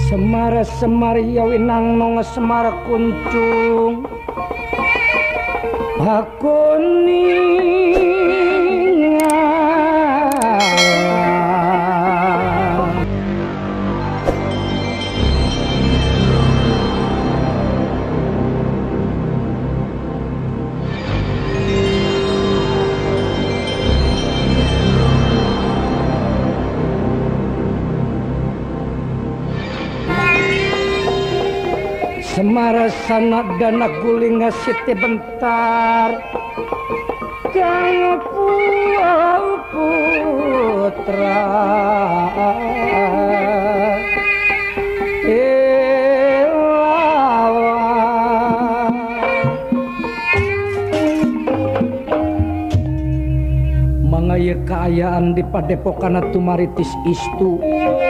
Semar semar yawinang nong semar kuncung hakuning Semar sana dana guling siti bentar kang putra mangaya kaayaan di padepokan Tumaritis istu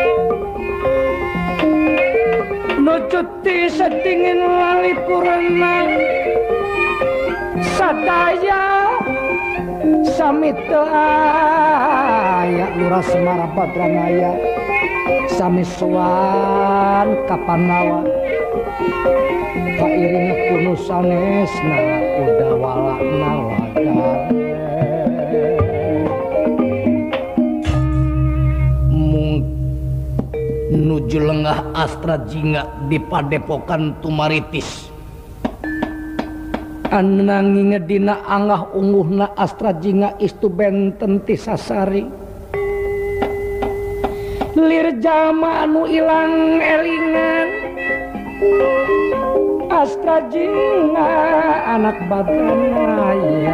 cuti sedingin lali purna sadaya samita aya lurah Semar Badranaya sami sowan kapanawa kairing kuno sanesna udawalana wagar nuju lengah Astra Jingga di padepokan Tumaritis ananging dina angah unguhna Astra Jingga istu benten ti sasari lir jama anu ilang elingan Astra Jingga anak Badranaya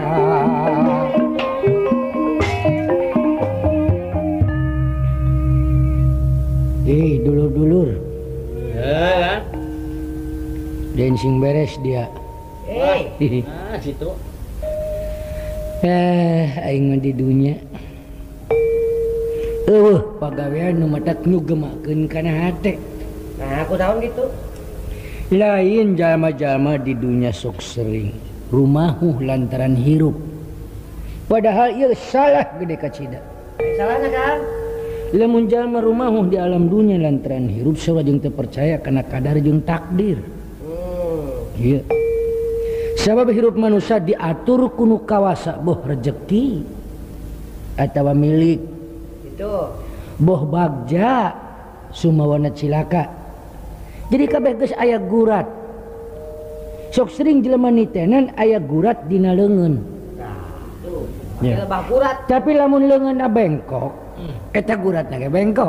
dulur-dulur dancing beres dia situ aing di dunya pagawean nu matak nyugemakeun kana hate nah aku tahun gitu lain jalma-jalma di dunya sok sering rumahuh lantaran hirup padahal ieu salah gede kacida salahna kan lamun jalma rumahuh di alam dunia lantaran hirup sawa jeung teu percaya kana kadar jeung takdir. Iya. Sabab hirup manusia diatur kuno kawasa boh rezeki atawa milik. Itu. Boh bagja sumawana cilaka. Jadi kabeh geus aya gurat. Sok sering jelema nitenan aya gurat dina leungeun. Nah, tuh. Ya. Gurat. Tapi lamun leungeunna bengkok eta guratna ge bengkok.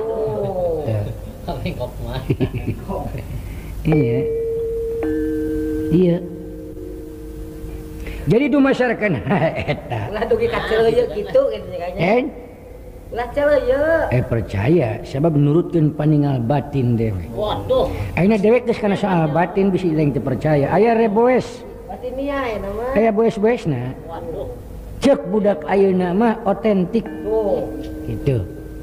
Bengkok mah. Iya. Iya. Jadi du masyarakat eta. Ulah dugi ka ceuleuh kitu kayaknya. Ulah ceuleuh. Percaya sebab nurutkeun paningal batin dewe. Waduh. Ayeuna dewek geus kana soal batin bisi lain teu percaya. Aya reboes. Batin nia eta mah. Aya boes-boesna. Waduh. Cek budak ayeuna mah otentik. Tuh. Gitu.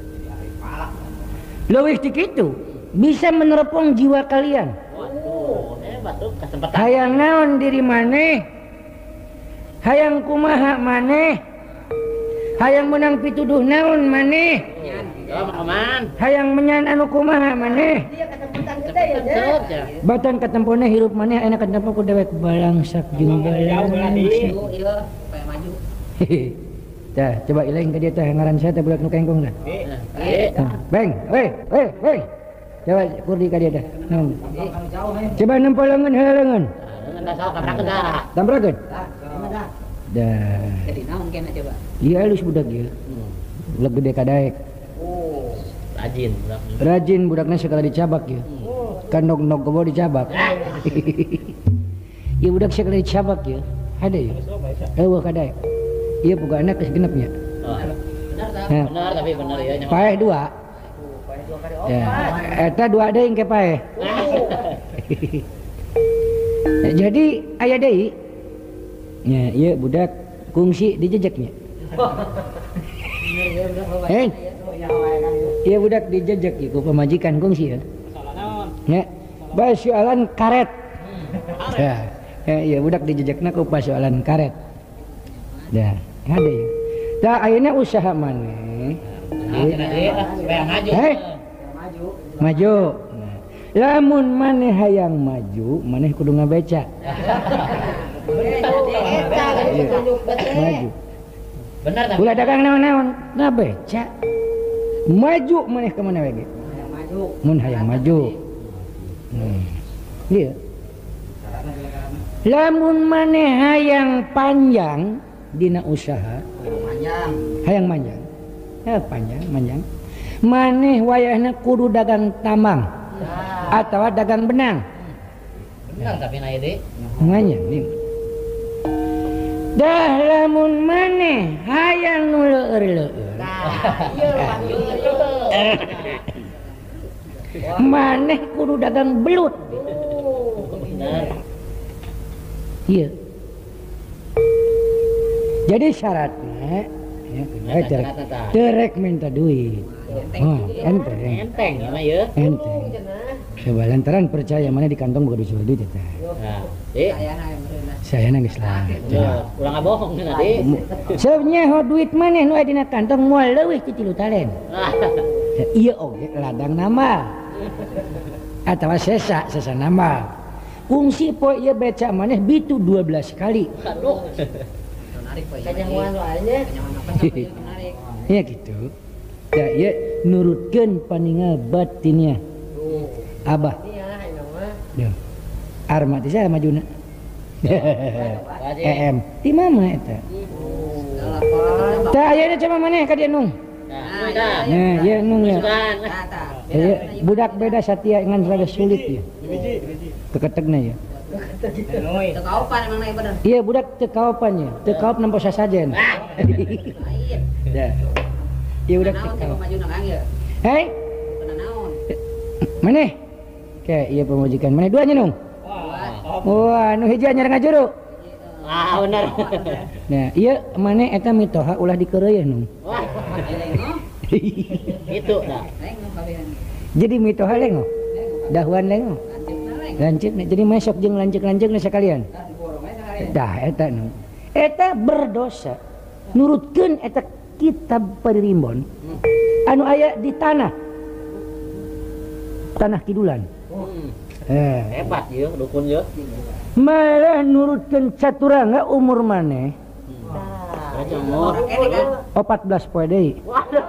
Leuwih ti kitu bisa meneropong jiwa kalian. Waduh, hebat tuh kesempatan. Hayang naon diri maneh? Hayang kumaha maneh? Hayang menang pituduh naon maneh? Aman. Hayang menyan anu kumaha maneh? Dia kesempatan gede ya. Batan katempona hirup maneh aya katempo ku dewek balangsak jeung balangsak. Iya, supaya maju. Tah, coba ilaing ka dieu teh ngaran saya teh budak nu kengkong dah. Beng, weh. Coba kurdi ka dieu dah. Naon? Coba nempeleungeun heula leungeun. Enggak salah kabrakeun dah. Tambrakeun. Dah. Jadi naon kena coba? Ieu halus budak ieu. Budak gede ka daek. Oh, rajin budak. Rajin budakna sekala dicabak ieu. Kan nog gobo dicabak. Ieu budak sekala dicabak ieu. Hade ieu. Eueuh ka daek. Iya buka anak geus genep nya. Benar tapi benar ya. Paeh 2. Ya, eta 2 deui ke paeh. Jadi aya deui. Nya ieu budak kungsi dijejeknya. Iya budak dijejek ieu ku pamajikan kungsi ya. Nya, bae soalan karet. Ya, iya budak dijejekna ku pasoalan karet. Ya, ada ya. Tah ayeuna usaha maneh. Supaya maju. Maju. Nah, Lamun maneh hayang maju, maneh kudu ngabeca. Maju. Benar tak? Ulah dagang naon-naon, ngabeca. Maju maneh ke mana we? Mun hayang maju. Iya. Lamun maneh hayang panjang dina usaha, hayang manjang. Panjang. Maneh wayahna kudu dagang tambang atawa dagang benang. Benar tapi na ide. Manjang nih. Dah lamun maneh hayang nu leueur-leueur. Maneh kudu dagang belut. Iya. Jadi syaratnya terek minta duit. Enteng ya mah ya. Enteng. Coba lantaran percaya mana di kantong bukan disuruh duit eta. Nah, Saya nangis lah. Ulang bohong nanti. Sebenarnya duit mana nu aya dina kantong moal leuwih ti 3 talen. Iya oge ladang nama. Atawa sesa nama. Kungsi poe ieu beca maneh bitu 12 kali. Aduh. Kanyamuan wae. Ya gitu. Ya ieu nurutkeun paningal batinnya. Abah. Duh. Arma teh saya majuna. EM. Di mama eta? Tah aya coba maneh ka dieu nung. Nah, ieu nung ya. Budak beda satia ngan rada sulit ya. Teketegna ya. Tekaupan emang naik bener. Iya budak tekaopannya, tekaop nampo sasajen. Dah. Iya budak tekaop. Hei. Maneh? Kayak iya pemajikan. Maneh duanya nung? Wah, nu hiji anyar ngajuru. Benar. Nah, iya maneh eta mitoha ulah dikeureuy nung. Itu dah. Jadi mitoha lengo. Dahuan lengo. Lanceuk jadi mesok jeung lanceuk-lanceukna sakalian. Dah eta nu. Eta berdosa. Nurutkeun eta kitab Paririmbon anu aya di tanah kidulan. Hebat ya dukun ya. Malah nurutkeun caturangga umur maneh. Umur 14 poe deui.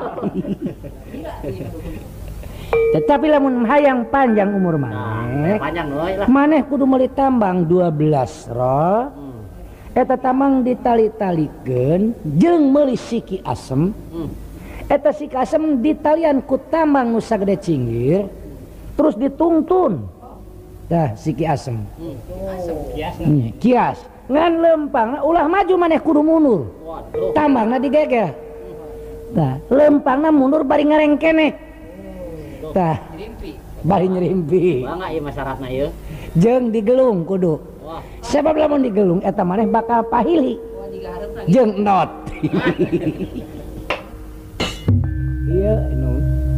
Tetapi lamun hayang panjang umur maneh, panjang euy lah. maneh kudu meuli tambang 12 roh. Eta tambang ditali-talikeun jeung meuli siki asem. Eta siki asem ditalian ku tambang nu sagede cinggir, terus ditungtun. Dah siki asem. Kias. Ngan lempang ulah maju maneh kudu mundur. Tambangna digeger. Tah, lempangna mundur bari ngarengkenek. Tah, bari nyerimpi. Bangga ieu masyaratna ieu. Jeung digelung kudu. Sebab lamun digelung eta maneh bakal pahili. Jeung not. Iya, nu.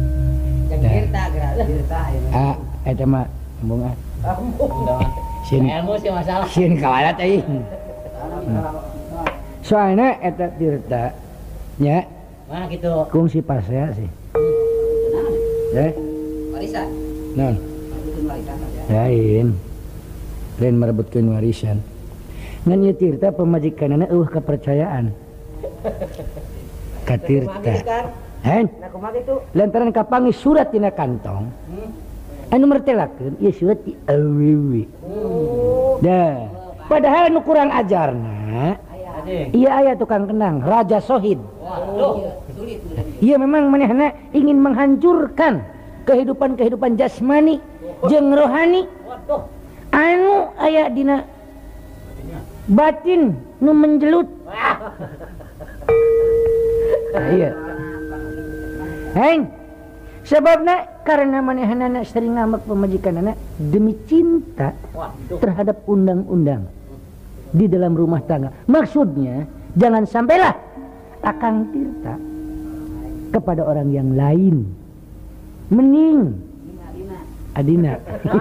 Eta mah embung ah. Ilmu sih masalah. Sieun kawalat aing. Soalnya eta tirta nya Mana gitu. kungsi pasea sih. Warisan. Non. Lain merebutkeun warisan. Ngan ieu tirta pemajikanana eueuh kepercayaan. Ka tirta. Hen? Nah kumaha kitu? Lantaran kapanggih surat tina kantong. Anu mertelakeun ieu surat ti awewe. Dah. Padahal nu kurang ajarna iya aya tukang kenang Raja Sohid. Iya memang manehna ingin menghancurkan kehidupan jasmani jeung rohani anu aya dina batin nu menjelut. Iya. Heng. Sebabna karena manehna sering ngambek pemajikanana demi cinta terhadap undang-undang di dalam rumah tangga. Maksudnya jangan sampailah Akang Tirta kepada orang yang lain. Mending Adina.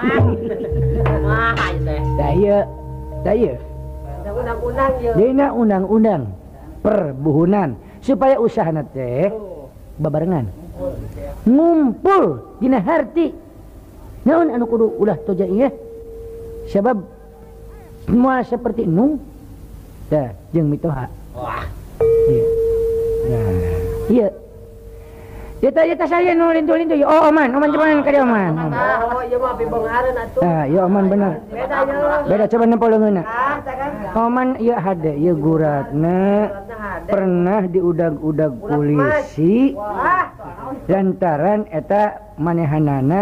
Daya. Undang-undang ye. Dina undang-undang perbuhunan supaya usahana teh babarengan. Ngumpul dina harti naon anu kudu ulah toja ieu sabab moal seperti nu dah jeung mitoha Wah. iya nah iya Yata saya nu lintu-lintu oh oman cuman ka dia oman Oh, ieu mah pibongareun atuh. ah iya oman bener Beda ieu. beda coba nempel leungeunna Kan. oman ieu hade ieu guratna pernah diudag-udag polisi Wah. lantaran eta manehanana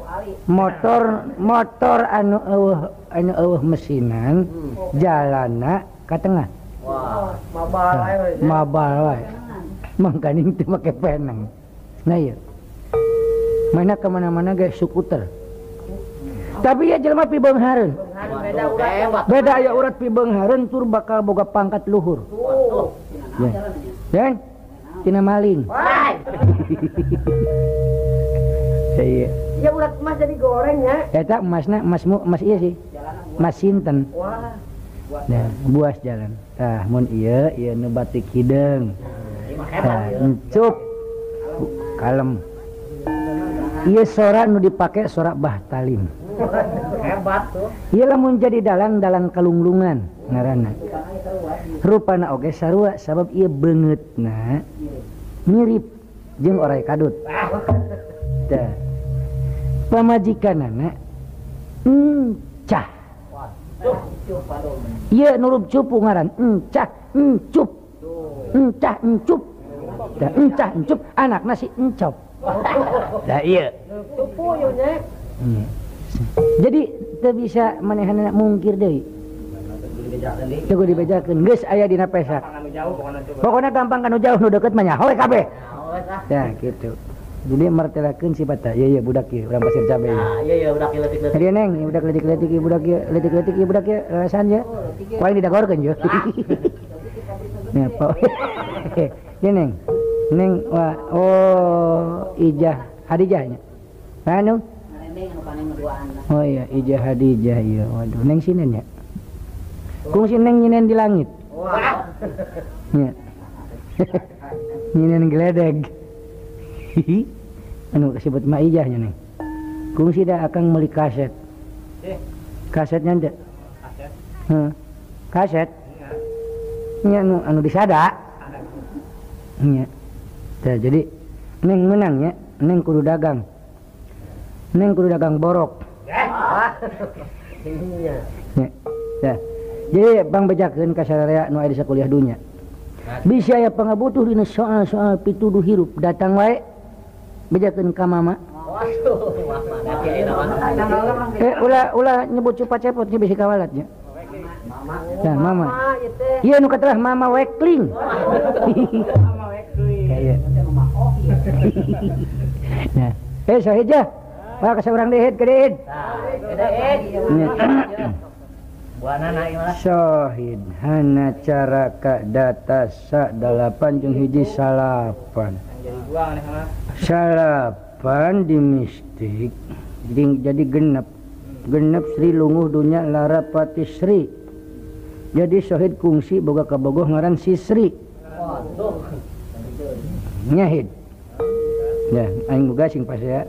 motor anu eueuh mesinan jalanna ka tengah Wah, mabal ae. mabal wae mangkaning teu make peneng nah ieu mana kemana-mana ge skuter tapi ya jelema pibeunghareun Beda urat. beda aya urat pibeunghareun tur bakal boga pangkat luhur ya dan tina maling Wah. iya Ya urat emas jadi goreng ya. eta emas iya sih emas sinten Wah. nah buas jalan tah mun ieu nu batik hideung tah encup kalem ieu sora nu dipake sora Bahtalim Hebat tuh. ieu lamun jadi dalang kalunglungan ngaranna rupana oge sarua sabab ieu beungeutna mirip jeung oray kadut tah pamajikanana encah ieu nurup cupu ngaran encah encup encah encup tah encah encup anakna si encop tah ieu Cupu yo nya. jadi teu bisa manehanana mungkir deui teu kudu dibejakeun geus aya dina pesak pokona gampang kanu jauh nu deukeut mah nyaho we kabeh tah kitu jadi martelakeun sifat tah ieu budak ieu urang pasir cabe Nah, iya udah kiletik-kiletik. Hadiah neng, budak letik-letik ieu budak ieu letik-letik ieu budak ieu rasan je paling didagorkeun je nya po ieu neng wah oh Ijah Hadijah nya anu oh iya Ijah Hadijah iya waduh neng sinen nya kungsi neng nyinen di langit Wah. nya nyinen geledeg anu kasebut mah Ijah nya neng kungsi dah akan meuli kaset kasetnya ente kaset nya anu disada nya tah jadi neng menang nya neng kudu dagang borok Iya. nya tah jadi bang bejakeun ka sararea nu aya di sakuliah dunya bisa aya pangabutuh dina soal-soal pituduh hirup datang wae bejakeun ka mama Waduh, mama kieu naon. ulah nyebut cupa cepot nya bisi kawalatnya nah mama Ah, ieu teh. iya nu katelah mama wekling kayak nah sahija pak kasaurang dehed ke dehed Buanana ieu mah. Syahid hana cara ka data sa 8 jeung hiji salapan salapan di mistik jadi genep Sri lunguh dunya lara pati Sri jadi Syahid kungsi boga kabogoh ngaran si Sri nyahid ya aing boga sing pas ya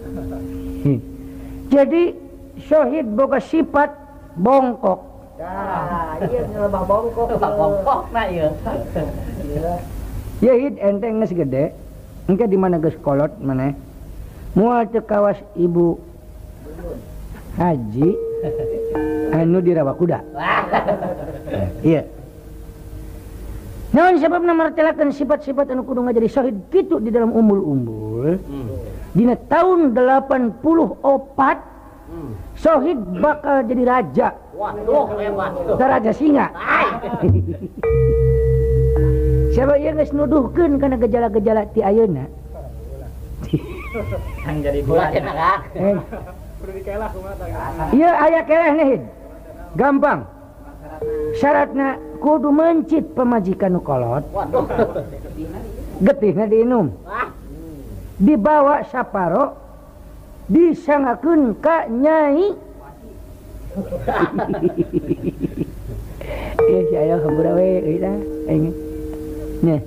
jadi Syahid boga sifat bongkok Nah, ieu lebah bongkok. Bongkok na ieu. Yahid enteng geus gede engke di mana geus kolot maneh moal teu kawas ibu haji anu di Rawakuda iya naon sababna martelakeun sifat-sifat anu kudu ngajadi syahid kitu di dalam umbul-umbul dina tahun 84 syahid bakal jadi raja Waduh, hebat. raja singa siapa yang geus nuduhkeun kana gejala-gejala ti ayeuna Yang jadi bulan kan. iya aya keleh nih gampang syaratna kudu mencit pemajikan nu kolot Waduh. getihna diinum dibawa saparo disangakeun ka nyai iya si aya hambura we euy tah aing nih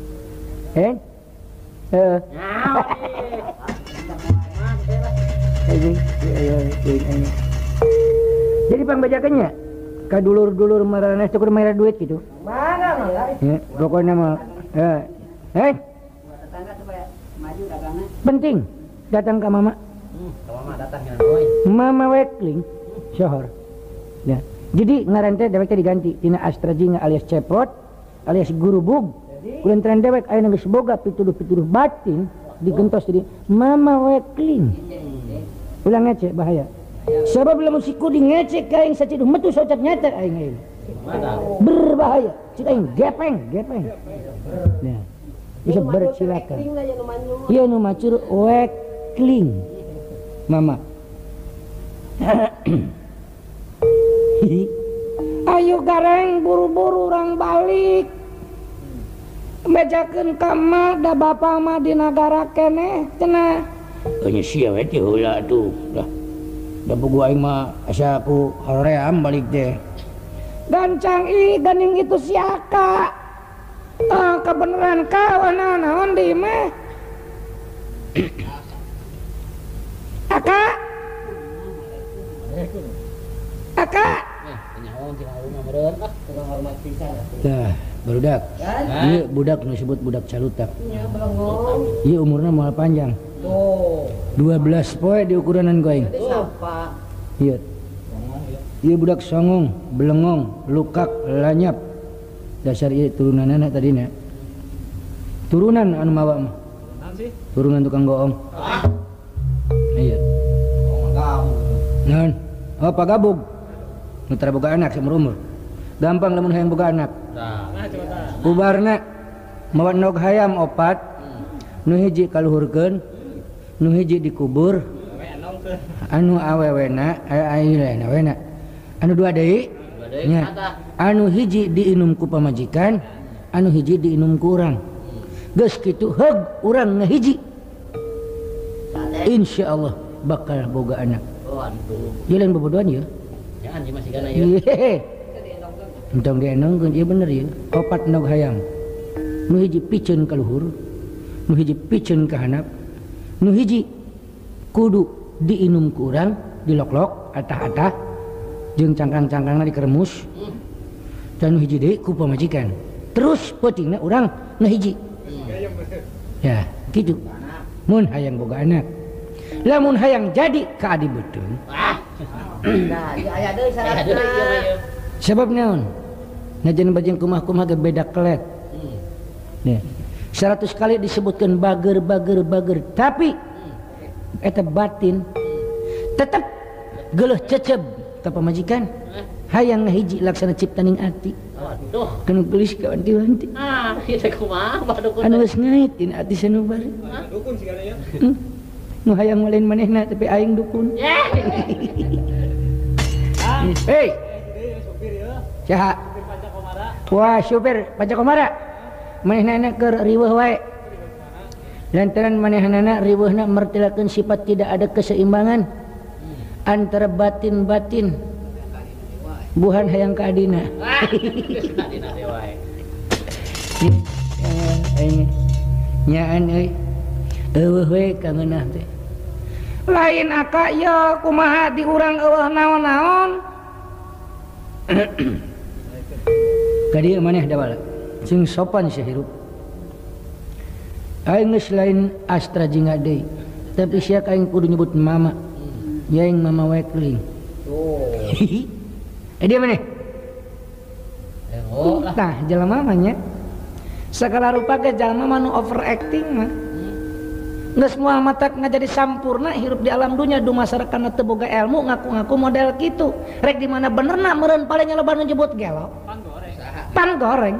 Naon ieu? Jadi pangbajakannya kadulur-dulur marana itu kudu mayar duit gitu. Mana mah? Ya, pokoknya mah Tetangga supaya maju dagangnya. penting datang ke mama. Ke mama datang ya euy. Mama Wekling Sohor. Ya. Jadi ngaran teh dewek teh diganti tina Astrajinga alias Ceprot alias Guru Bug. Kulantaran dewek aya geus boga pituduh-pituduh batin digentos jadi Mama Wekling. Ulang ngece bahaya. Sebab lamun si kudi ngece ka aing saciduh metu socat nyata aing aing. Berbahaya. Cik aing gepeng. Nah. Bisa bersilakan. Iya nu macur Wekling. Mama. Ayo gareng buru-buru orang balik. Bejakeun ka mah da bapa mah di nagara keneh cenah. Nya sia we teh heula atuh. Da bugu aing mah asa aku hoream balik teh. Gancang ganing itu siaka. Kebeneran kawan naon di mah. Aka. Dah, barudak. Ieu budak nu disebut budak calutak. Ieu umurna moal panjang. 12 poe di ukuranan ku aing. Ieu. Ieu budak songong, belengong, lukak, lanyap. Dasar ieu turunanna tadina. Turunan anu mawa mah. Turunan tukang goong. Iya. Naon? Oh, pagabog. Nu tara boga anak seumur umur. Gampang lamun hayang boga anak. Ubarna mawa nog hayam 4. Nu hiji kaluhurkeun, nu hiji dikubur. Anu awewena, awena. Anu dua deui. Nya. Anu hiji diinum ku pamajikan, anu hiji diinum ku urang. Geus kitu heug urang ngahiji. Insyaallah bakal boga anak. Ieu lain bobodohan ya. Ya anjing masih kana ieu. Entong dienongkeun ieu bener ieu. 4 nog hayam. Nu hiji piceun ka luhur, nu hiji piceun ka handap, nu hiji kudu diinum ku urang, diloklok atah-atah jeung cangkang-cangkangna dikeremus. Dan nu hiji deui ku pamajikan. Terus peutingna urang nu hiji. Ya, gitu. Mun hayang boga anak. Lamun hayang jadi ka adi beuteung. Nah, aya deui syaratna. Sebab naon? Najan bajeng kumah-kumah ge beda kelet. Nih. 100 kali disebutkan bager, tapi eta batin tetep geuleuh ceceb ka pamajikan. Hayang ngahiji laksana ciptaning ati. Aduh. Kanu gelis ka wanti-wanti. Ieu teh kumaha badukun. Anu geus ngait dina ati sanubari. Dukun sigana ya. Nu hayang maleun manehna tapi aing dukun. Hei. Sopir ya. Saha? Sopir Pancakomara. Wah, supir Pancakomara. Manehna keur riweuh wae. Lantaran manehna riweuhna mertilakeun sifat tidak ada keseimbangan antara batin-batin. Buhan hayang ka adina. Adina teh wae. Nyaan euy. Eueuh we ka ngeunah teh. Lain aka ya kumaha di urang eueuh naon-naon. Ka dieu maneh da bala. Sing sopan sahirup. Aing geus lain Astrajinga deui. Tapi sia aing kudu nyebut mama. Yaing Mama Wekling. Dia mana? Nah, jelema mah nya. Segala rupa ge jalma mah nu overacting mah. Geus moal matak ngajadi sampurna hirup di alam dunya du masyarakatna teu boga ilmu ngaku-ngaku model kitu. Rek di mana benerna meureun paling loba nu nyebut gelo. Pan goreng.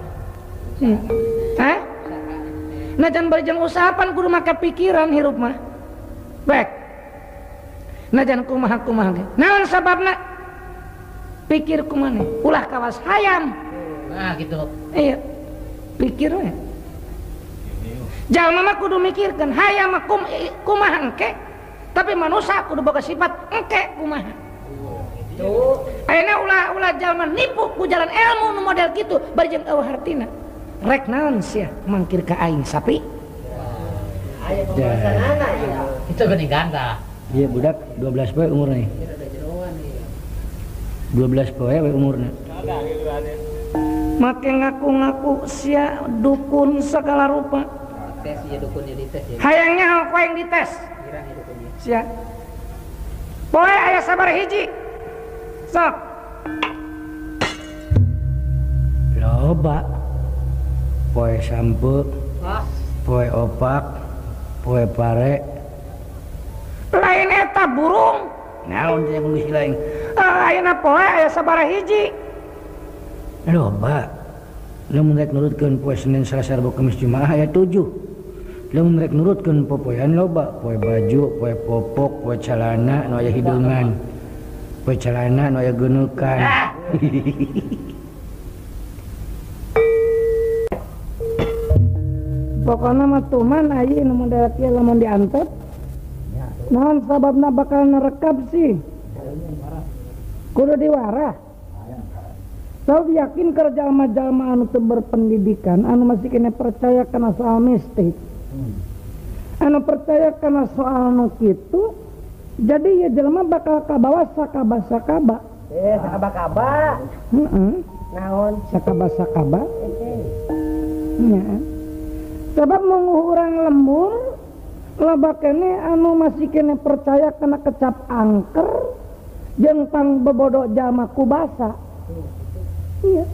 Hah? Najan barejeng usahapan kudu make pikiran hirup mah. Bek. Najan kumaha-kumaha ge. Naon sababna? Pikir kumane ulah kawas hayam. Nah gitu. Iya pikir we. Jalma mah kudu mikirkeun hayam mah kumaha engke, tapi manusia kudu boga sifat engke kumaha. Tuh ayeuna ulah jalma nipu ku jalan ilmu nu model kitu bari jeung eueuh hartina. Rek naon sia mangkir ka aing sapi. Aya pembahasanana ya. Itu geuning ganda. Iya budak 12 poe umurnya. 12 poe we umurna. Ada gitu ada. Make ngaku-ngaku sia dukun segala rupa. Tes ya dukun jadi tes ya. Hayangnya hal koe yang dites. Kirang ya dukun ya. Sia. Poe aya sabar hiji. Sok. Loba. Poe sampe, poe opak, poe pare. Lain eta burung. Naon teh geus lain. Ayeuna poe aya sabaraha hiji. Loba. Lamun rek nurutkeun poe Senin, Selasa, Rabu, Kamis, Jumaah aya 7. Lamun rek nurutkeun popoean loba, poe baju, poe popok, poe calana nu aya hideungan. Poe calana nu aya geunukan. Pokona mah tuman ayi nu model kieu lamun diantep. Naon sababna bakal nerekab sih? Kudu diwarah. Sok yakin ke jalma-jalma anu teu berpendidikan, anu masih kena percaya kana soal mistik. Anu percaya kana soal nu kitu, jadi ya jelema bakal kabawa sakaba-sakaba. Sakaba-kaba. Heeh. Naon? Sakaba-sakaba. Nya. Sebab mau urang lembur, loba kene anu masih kene percaya kena kecap angker jeung pang bebodo jalma kubasa. Iya.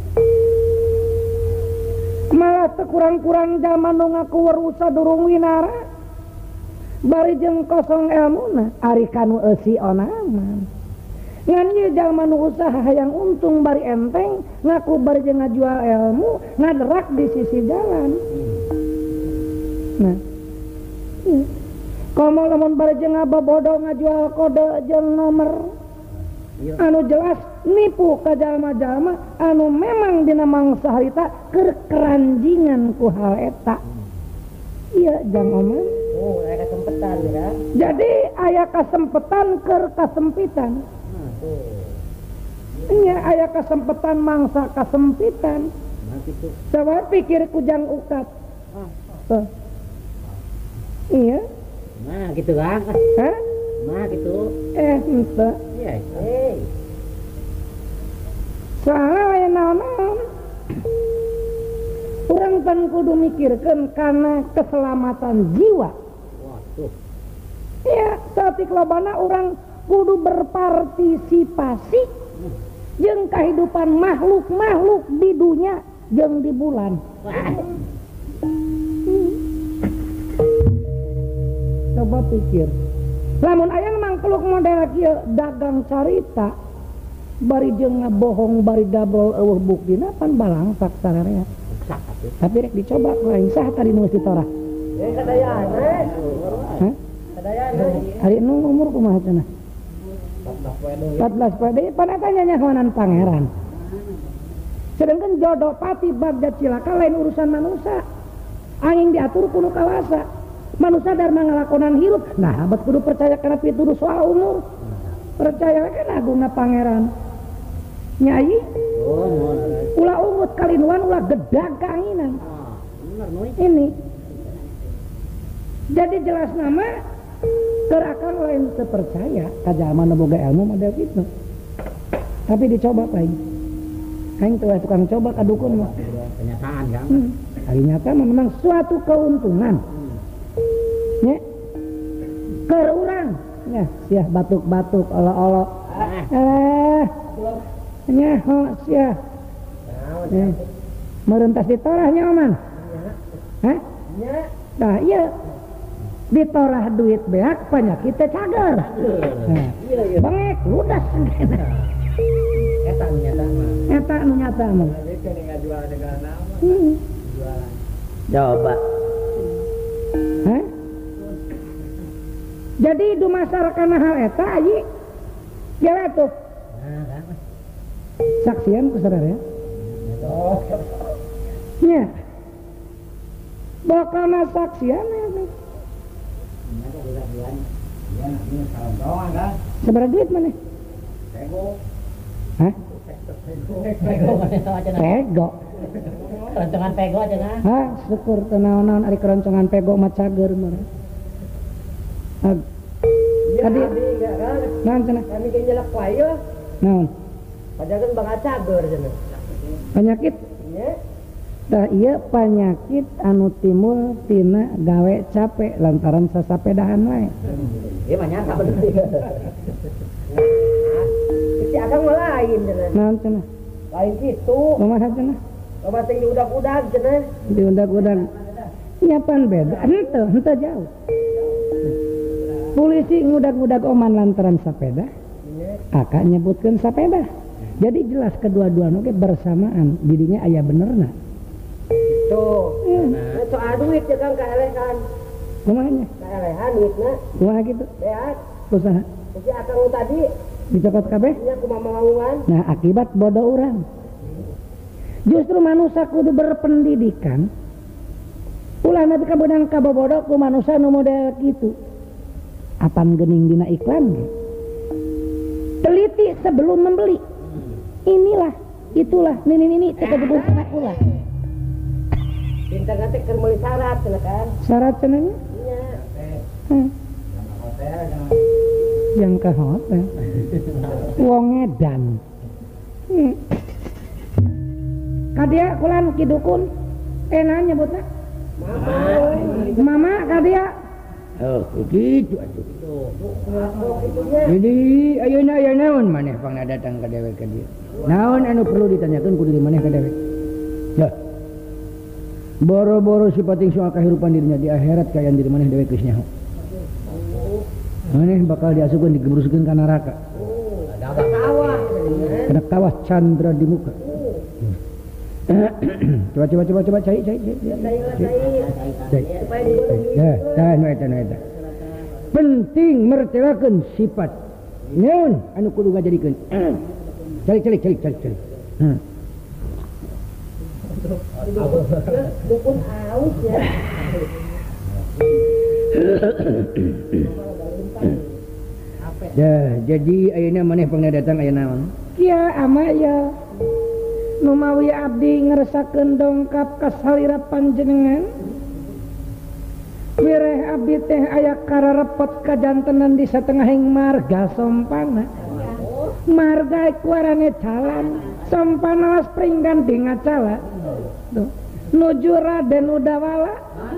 Malah teu kurang-kurang jalma nu ngaku warusa durung winara. Bari jeung kosong elmuna, ari kanu eusi onaman. Ngan ieu jalma nu usaha hayang untung bari enteng, ngaku bari jeung ngajual ilmu, ngaderak di sisi jalan. Nah. Iya. Komo lamun bari jeung ngabobodo ngajual kode jeung nomor. Anu jelas nipu ka jalma-jalma anu memang dina mangsa harita keur keranjingan ku hal eta. Iya jang oman. Oh, aya kasempetan ya. Jadi aya kasempetan keur kasempitan. Iya aya kasempetan mangsa kasempitan. Coba pikir kujang ukat. Tuh. Iya. Nah gitu kan. Hah? Nah gitu. Ente. Iya. Soalnya lain naon. Urang pan kudu mikirkeun kana keselamatan jiwa. Waduh. Ya, saeutik lobana urang kudu berpartisipasi jeung kehidupan makhluk-makhluk di dunia jeung di bulan. Coba pikir. Lamun aya mangkluk model kieu dagang carita bari jeung ngabohong bari dabrol eueuh buktina pan balangsak sararea. Tapi rek dicoba lain saha tadi nu geus ditorah. Kadayaan Hah? Hari nu umur kumaha cenah? 14 poe deui pan eta nyanyahonan pangeran. Sedangkan jodoh pati bagja cilaka lain urusan manusia. Angin diatur kudu kawasa. Manusia darma ngalakonan hirup. Nah, abad kudu percaya kana pituduh soal umur. Percaya kan agungna pangeran. Nyai. Ulah ungut kalinuan ulah gedag kaanginan. Ini. Jadi jelas nama gerakan lain terpercaya ka jalma nu boga ilmu model kitu. Tapi dicoba paing. Aing teu tukang coba ka dukun mah. Kenyataan kan. Hari nyata memang suatu keuntungan. Nya. Keur urang. Nya, sia batuk-batuk olo-olo. Nya, ho sia. Merentas ditorah nya oman. Hah? nya. Nah, iya. Ditorah duit beak penyakit teh cager. Nah, bangek ludas. Eta nyata mah. Eta nu nyata mah. Jadi kan ngajual dengan nama. Jualan. Coba. Hah? Jadi dumasarkan hal eta ayi. Gila tuh. Nah, kan. Saksian ku saudara ya. Nya. Bakal saksian ya. Seberapa duit mana? Hah? Pego. Keroncongan pego aja kan. Hah, syukur tenaon-naon ari keroncongan pego mah cager mah. Tadi naon cenah? Kami ge nyelak wae yo. Naon? Padahal bakal cager cenah. Penyakit? Nya. Tah ieu penyakit anu timbul tina gawe capek lantaran sasapedahan wae. Ieu mah nyata bener. Si akang mah lain cenah. Naon cenah? Lain kitu. Kumaha cenah? Loba teh diudag-udag cenah. Diundag-undag. Nyapan beda. Henteu jauh. Polisi ngudag-udag oman lantaran sapeda. Aka nyebutkeun sapeda. Jadi jelas kedua-duanya oke bersamaan. Didinya aya benerna. Tuh. Soal duit ya Kang kaelehan. Kumaha nya? Kaelehan duitna. Kumaha gitu? Beat. Kusaha? Si akang tadi Dicokot kabeh? nya kumaha mangaungan. Nah, akibat bodoh orang. Justru manusia kudu berpendidikan. Ulah nanti kabeudang kabobodo ku manusia nu model kitu. Apan geuning dina iklan ge. Teliti sebelum membeli. Inilah, itulah, ini teu kudu kana ulah. Bintang teh keur meuli syarat cenah kan. Syarat cenah nya? Nya. Yang ke hotel. Wong edan. Kadia kulan kidukun. Enak nyebutna. Mama kadia. Oh, gitu atuh. Jadi ayeuna aya naon maneh pangna datang ka dewek ka dieu. Naon anu perlu ditanyakeun kudu di maneh ka dewek. Ya. Boro-boro sipating soal kahirupan dirinya di akhirat kayan diri maneh dewek geus nyaho. Maneh bakal diasupkeun digebruskeun ka neraka. Kena kawah candra di muka. Coba cai. Ya, tahan eta. Penting mertelakeun sifat naon anu kudu ngajadikeun. Calik. Dukun aus ya. Ya, jadi ayeuna maneh pangna datang aya naon? Kieu ama ya. Nu mawi abdi ngresakeun dongkap ka salira panjenengan. Wireh abdi teh aya kararepot kajantenan di satengahing marga sompana. Marga kuarane calan, sompana was pringgan di ngacala. Tuh, nuju Raden Udawala.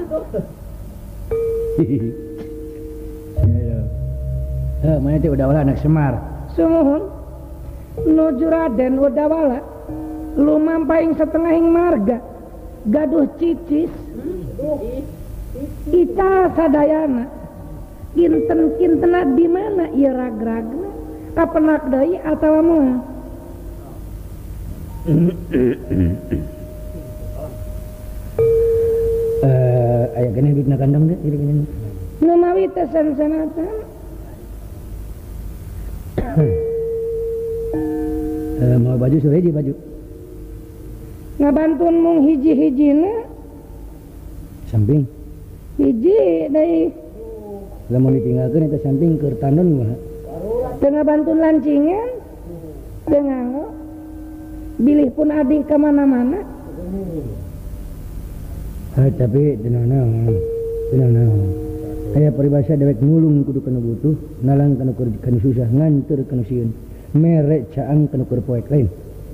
Mana teh Udawala anak Semar. Sumuhun. Nuju Raden Udawala. Lumampaing setengahing marga. Gaduh cicis. Ical sadayana. Kinten-kintena di mana ieu ragragna? Kapenak deui atawa moal? Aya keneh duitna kandang teh iri keneh. Nu mawi teh sen-senatan. Mau baju sore di baju. Ngabantun mung hiji-hijina. Samping. Hiji deui. Lamun ditinggalkeun eta samping keur tandon mah. Teu ngabantun lancingan. Teu nganggo. Bilih pun adi ka mana-mana. Tapi tenang naon. Aya paribasa dewek nulung kudu kana butuh, nalang kana kana susah, nganter kana sieun. Mere caang kana keur poek lain.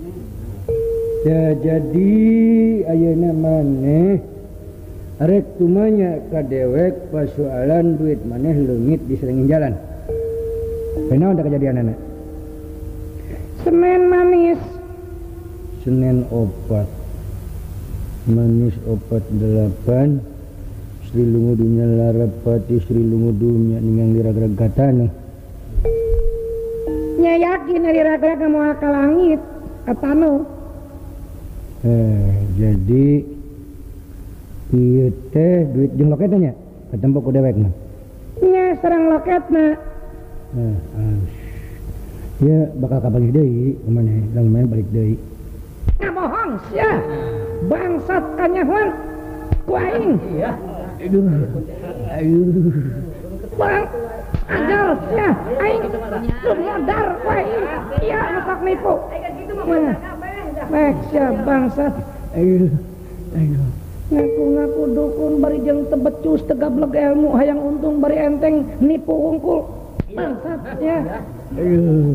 Ya jadi ayeuna maneh arek tumanya ka dewek pasoalan duit maneh leungit di serengin jalan. Kenaon da kejadianana? Senen manis. Senen opat. Manis opat 8. Sri lungu dunya larapati Sri lungu dunya ningang liragrag katana. Nya yakin liragrag moal ka langit katano. Jadi ieu teh duit jeung loketnya katempo ku dewek mah. Nya sareng loketna. Ya bakal kabalik deui kumaneh lamun balik deui. Bohong sia. Bangsat kanyahoan ku aing. Iya. Aduh. Bang ajal sia aing lu modar ku aing. Iya sok nipu. Baik sia bangsat. Aduh. Ngaku-ngaku dukun bari jeung tebecus tegablek ilmu hayang untung bari enteng nipu wungkul. bangsat ya. Aduh.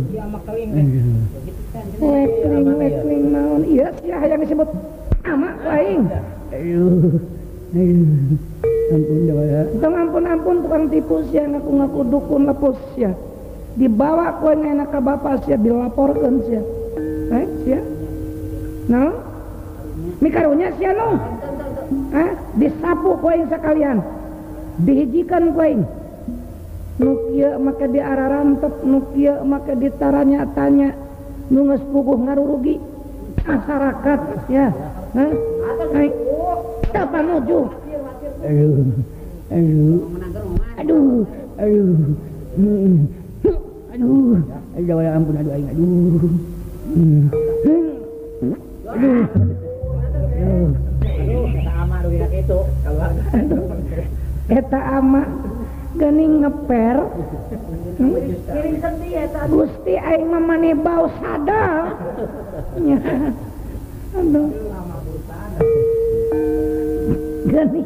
Wekling naon iya sia hayang disebut ama ku aing. Aduh. Ampun dah. Tong ampun tukang tipu sia ngaku dukun lepus sia. Dibawa ku aing ka bapak sia dilaporkeun sia. Sia. Naon? Mikarunya sia nu. Disapu ku aing sakalian. Dihijikan ku aing. Nu kieu make diararantep, nu kieu make ditaranya-tanya, nu geus puguh ngarurugi masyarakat ya. Aing teu panuju. Aduh. Aduh, ampun aduh aing aduh. Eta ama geuning ngeper. Gusti aing mah maneh bau sadal. Nya. Aduh. Geuning.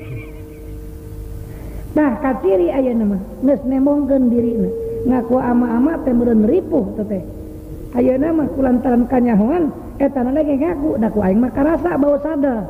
Tah kaciri ayeuna mah geus nemongkeun dirina. Ngaku ama-ama teh meureun ripuh teh. Ayeuna mah kulantaran kanyahoan eta na ge ngaku da ku aing mah karasa bau sadal.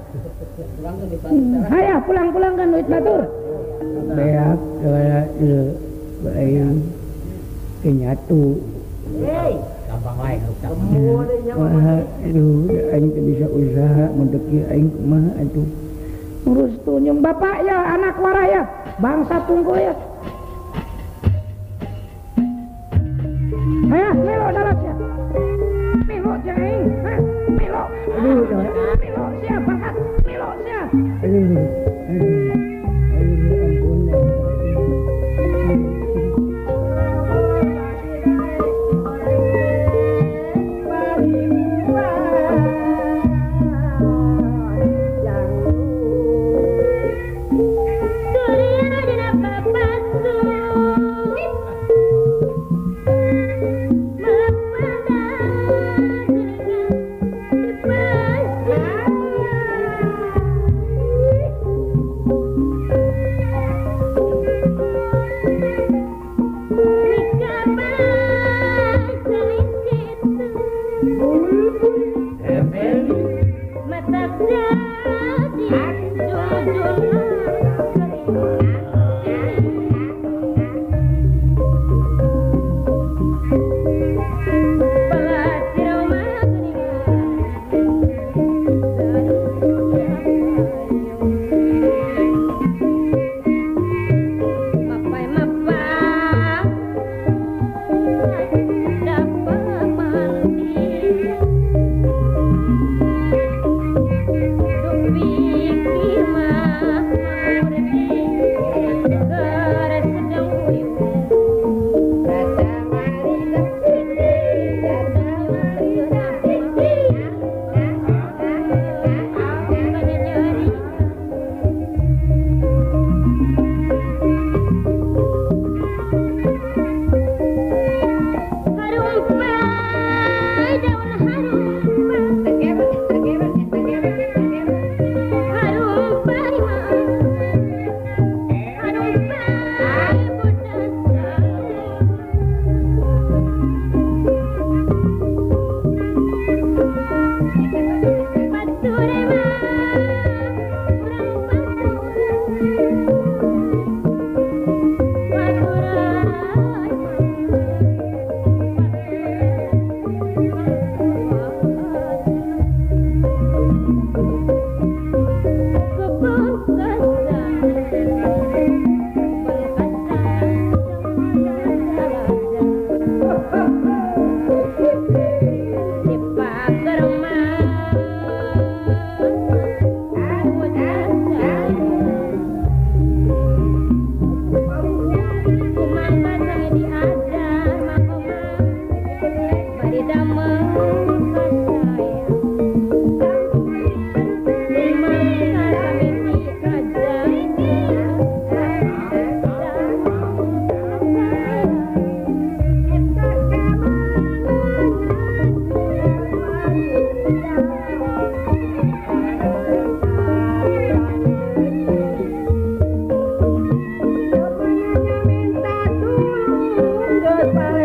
Hayah pulang-pulang kan duit batur. Beak kaya aing kenyatu. Gampang wae harus aduh aing teh bisa usaha mun teu kieu aing kumaha atuh. Urus tuh nyung bapak ya anak warah ya bangsa tunggu ya. Hayah melo dalas ya. Melo aing. Melo. Aduh melo siap berangkat. Melo siap. Aduh.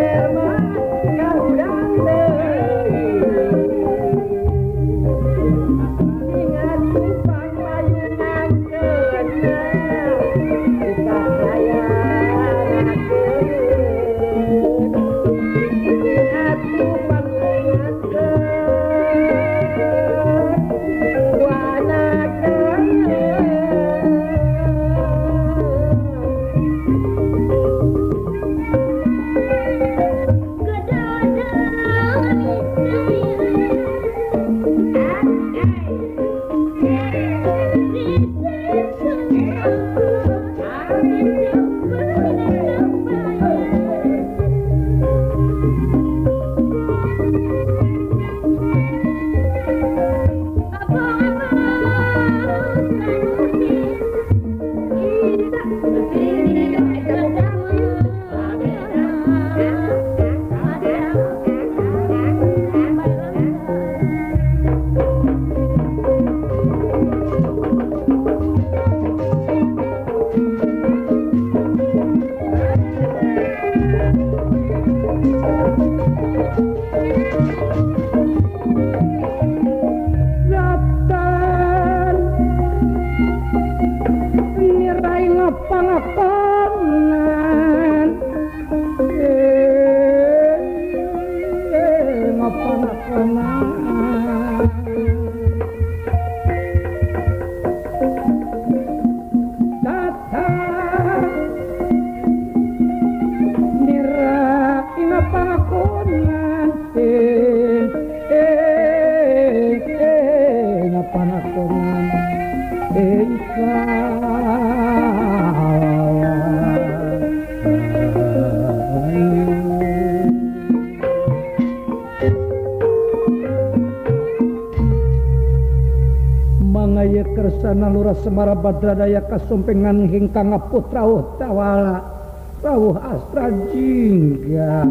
Mangaya kersana lurah Semara Badradaya kasumpengan hingkang putra tawala rawuh astra jingga.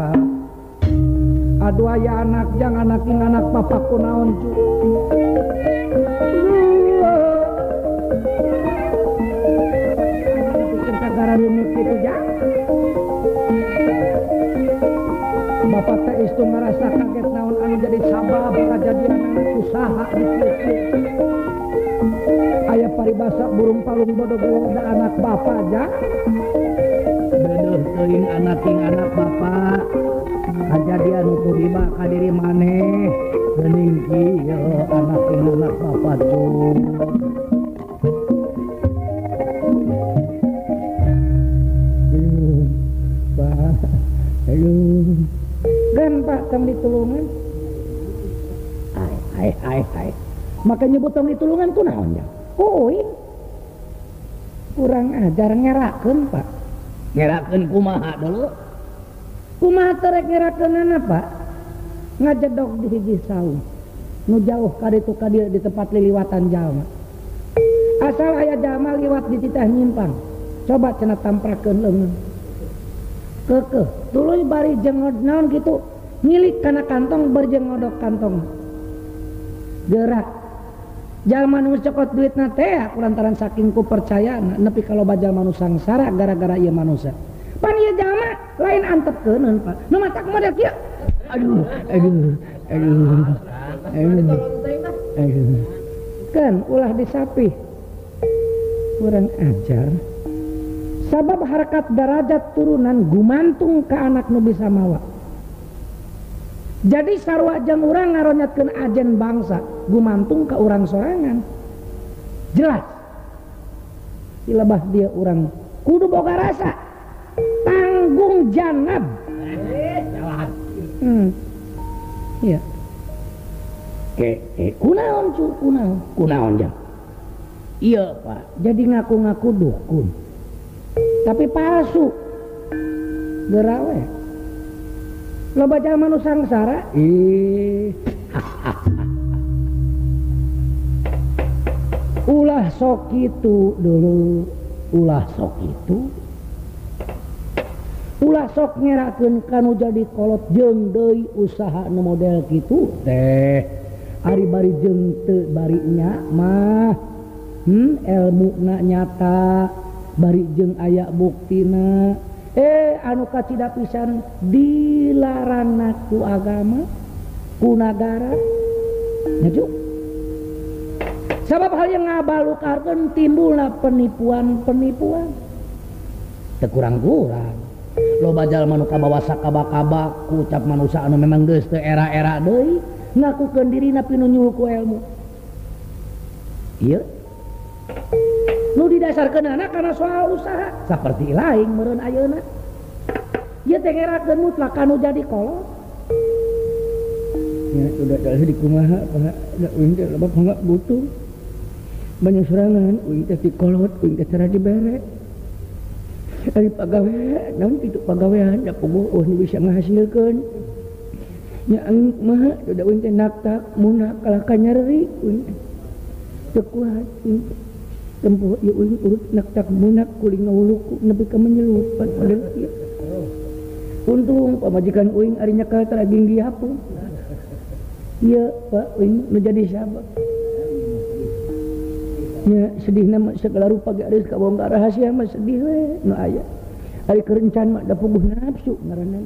Aduh aya anak jangan anak papaku naon cu. Kagara ini kitu ja. Bapak teh istu ngerasa kaget naon anu jadi sabab kajadian usaha dikieu. Aya paribasa burung palung bodoh da anak bapak aja. Beduh teuing anak bapak. Kajadian utuh riba ka diri maneh. Geuning kieu anak bapak tuh. Pak. Aduh. Dan Pak tong ditulungan. Hai. Maka nyebut tong ditulungan ku naon ya? Kurang ajar ngerakeun Pak. Ngerakeun kumaha dulu? Kumaha terek ngerakeunana Pak? Ngajedog di hiji saung. Nu jauh ka ditu ka dieu di tempat liliwatan jalma. Asal aya jalma liwat di titah nyimpang. Coba cenah tamprakeun leungeun. Keukeuh, tuluy bari jengod naon kitu. Ngilik kana kantong berjengodok kantong. Gerak. Jalma nu cokot duitna teh kulantaran saking ku percaya nepi ka loba jalma nu sangsara gara-gara ieu manusia. Pan ieu jalma lain antepkeuneun Pak. Nu matak model kieu. Aduh. Kan ulah disapih. Kurang ajar. Sabab harkat darajat turunan gumantung ke anak nu bisa mawa. Jadi sarua jeung urang ngaronyatkeun ajen bangsa gumantung ke urang sorangan. Jelas. Ilebah dia urang kudu boga rasa tanggung janab. Iya. Kunaon jang? Iya Pak. Jadi ngaku-ngaku dukun. Tapi palsu. Gerawe. Loba jalma nu sangsara. Ulah sok kitu dulu. Ulah sok ngerakeun kanu jadi kolot jeung deui usaha nu model kitu teh. Ari bari jeung teu bari nya mah ilmuna nyata. Bari jeung aya buktina anu kacida pisan dilarang ku agama ku negara naju sabab hal yang ngabalukarkeun timbulna penipuan teu kurang-kurang loba jalma nu kabawa sakaba-kaba ku ucap manusia anu memang geus teu era-era deui ngakukeun dirina pinu nyuhul ku ilmu ieu nu didasarkeun anak karena soal usaha seperti lain meureun ayeuna ieu teh ngerakeun mutlak anu jadi kolot ya udah dari di kumaha pak da uing teh loba enggak butuh banyak serangan uing teh di kolot uing teh cara dibere ari pagawe naon kitu pagawean da puguh nu bisa ngahasilkeun nya aing mah da uing teh naktak munah kalaka nyeri uing teu kuat uing tempo ieu uing urut naktak munak kuling ngawuluku nepi ka menyelupan padahal ieu untung pamajikan uing ari nyakal taraging diapung iya pak uing nu jadi sabab nya sedihna mah segala rupa ge geus kabongkar rahasia mah sedih we nu aya ari kerencan mah da puguh nafsu ngaranna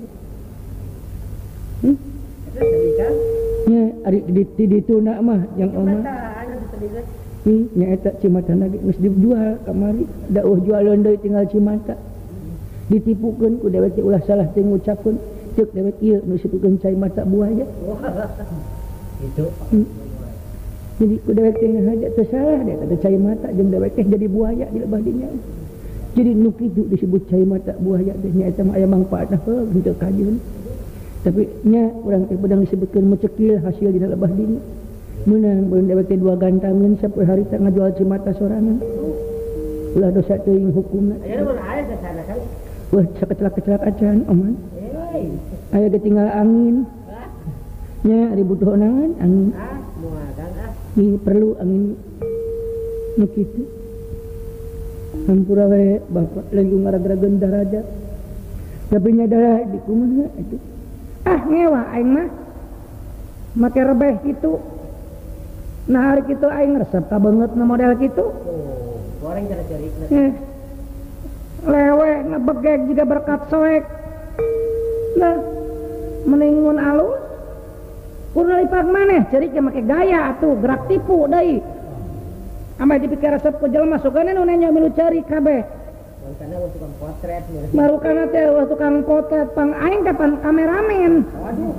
nya ari di dituna mah yang omah nya eta cimatana ge geus dijual kamari da jualan deui tinggal cimata ditipukeun ku dewek ulah salah teh ngucapkeun ceuk dewek ieu nu disebutkeun cai mata buaya itu jadi ku dewek teh ngahaja teu salah deh kata cai mata jeung dewek teh jadi buaya di lebah dinya jadi nu kitu disebut cai mata buaya teh nya eta mah aya mangpaatna heuh henteu kajeun tapi nya urang teh bedang disebutkeun mecekil hasil dina lebah dinya meunang beun dewek teh dua gantangan sapoe harita ngajual cimata sorangan ulah dosa teuing hukumna Ayeuna mun aya teh sana kan. wah kecelakaan oman aya ketinggal angin nya ari butuh onangan angin Moal kan ini perlu angin nu kitu hampura we bapak lagi ngarag-rageun darajat tapi nya darah di kumaha atuh ngewa aing mah make rebeh kitu nah hari kitu aing resep ka beungeut na model kitu goreng cara cerikna lewe ngebegeg juga berkat soek nah meningun alus kurna lipat maneh ceriknya make gaya atuh gerak tipu deui ame dipikir resep ku jelema sugana nu nanya milu cari kabeh karena tukang potret marukana teh tukang potret pang aing teh pan kameramen waduh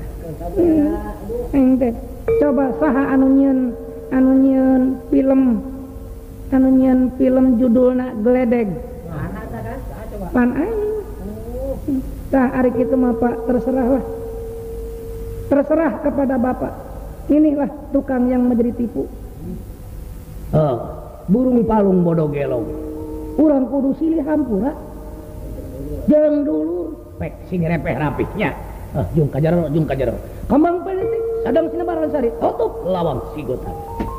aing teh coba saha anu nyieun film judulna Gledeg mana tah kan coba pan aing tah ari kitu mah Pak terserah kepada Bapak inilah tukang yang menjadi tipu burung palung bodoh gelong urang kudu silih hampura jeung dulu pek sing repeh rapihnya jung kajaro kembang politik sadang sinebaran sari tutup lawang sigotan